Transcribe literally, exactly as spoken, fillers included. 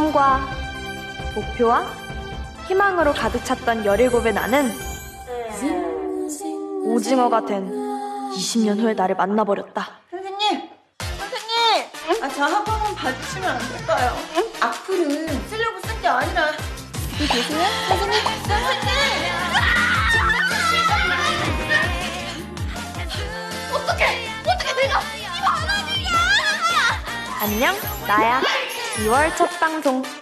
꿈과 목표와 희망으로 가득 찼던 열일곱의 나는 오징어가 된 이십 년 후의 나를 만나버렸다. 선생님! 선생님! 아, 저 한 번만 봐주시면 안 될까요? 악플은 쓰려고 쓴 게 아니라 여기 계세요? 선생님! 선생님! 어떡해! 어떡해! 내가 이 만원이야! 안녕, 나야. 이월 첫 방송.